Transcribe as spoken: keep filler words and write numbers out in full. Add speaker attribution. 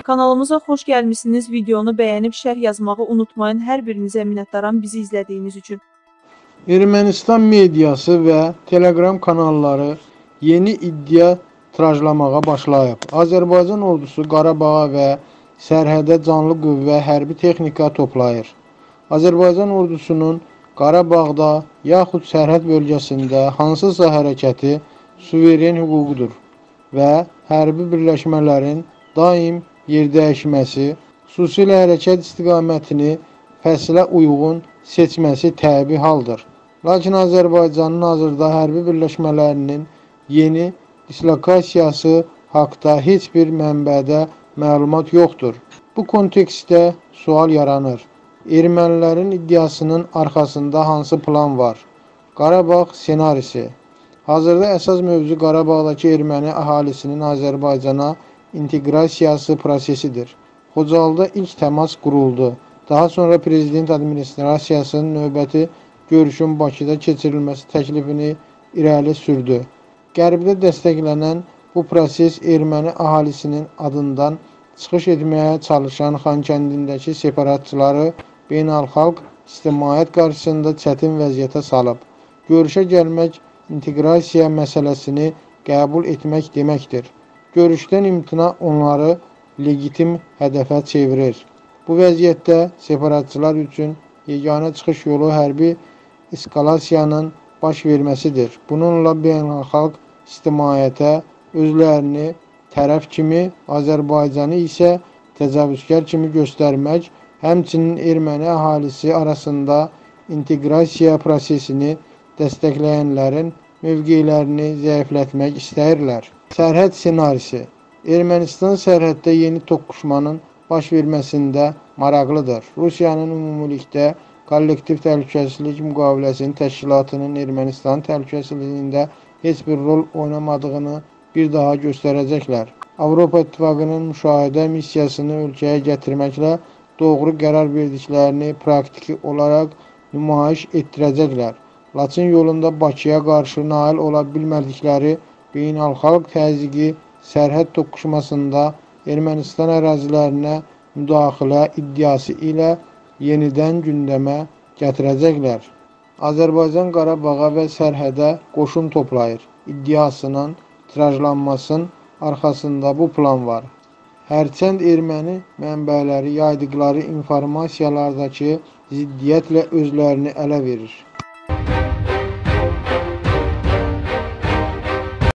Speaker 1: Kanalımıza xoş gəlmişsiniz. Videonu bəyənib şərh yazmağı unutmayın. Hər birinizə minnətdaram bizi izlədiyiniz üçün.
Speaker 2: Ermənistan mediası və Telegram kanalları yeni iddia tirajlamağa başlayıb. Azərbaycan ordusu Qarabağa və sərhədə canlı qüvvə hərbi texnika toplayır. Azərbaycan ordusunun Qarabağda yaxud sərhəd bölgəsində hansısa hərəkəti suveren hüququdur və hərbi birləşmələrin daim yer dəyişməsi, xüsusilə hərəkət istiqamətini fəslə uyğun seçməsi təbii haldır. Lakin Azərbaycanın hazırda hərbi birləşmələrinin yeni dislokasiyası haqda heç bir mənbədə məlumat yoxdur. Bu kontekstdə sual yaranır. Ermənilərin iddiasının arxasında hansı plan var? Qarabağ senarisi. Hazırda əsas mövzu Qarabağdakı erməni əhalisinin Azərbaycana inteqrasiyası prosesidir. Xocalda ilk təmas quruldu. Daha sonra Prezident Administrasiyasının növbəti görüşün Bakıda keçirilməsi təklifini irəli sürdü. Qərbdə dəstəklənən bu proses erməni əhalisinin adından çıxış etməyə çalışan Xankəndindəki separatçıları beynəlxalq ictimaiyyət qarşısında çətin vəziyyətə salıb. Görüşə gəlmək inteqrasiya məsələsini qəbul etmək deməkdir. Görüşdən imtina onları legitim hədəfə çevirir. Bu vəziyyətdə separatçılar üçün yeganə çıxış yolu hərbi eskalasiyanın baş verməsidir. Bununla beynəlxalq ictimaiyyətə özlərini tərəf kimi, Azərbaycanı isə təcavüzkar kimi göstərmək, həmçinin erməni əhalisi arasında inteqrasiya prosesini dəstəkləyənlərin mövqelərini zəiflətmək istəyirlər. Sərhəd senarisi. Ermənistan sərhəddə yeni toqquşmanın baş verməsində maraqlıdır. Rusiyanın ümumilikdə kollektiv təhlükəsizlik müqaviləsinin təşkilatının Ermənistan təhlükəsizliyində heç bir rol oynamadığını bir daha göstərəcəklər. Avropa İttifaqının müşahidə missiyasını ölkəyə gətirməklə doğru qərar verdiklərini praktiki olaraq nümayiş etdirəcəklər. Laçın yolunda Bakıya qarşı nail ola bilmədikləri beynəlxalq təzyiqi sərhəd toqquşmasında Ermənistan ərazilərinə müdaxilə iddiası ilə yenidən gündəmə gətirəcəklər. Azərbaycan Qarabağa və sərhədə qoşun toplayır iddiasının tirajlanmasının arxasında bu plan var. Hərçənd erməni mənbələri yaydıqları informasiyalardakı ziddiyyətlə özlərini ələ verir.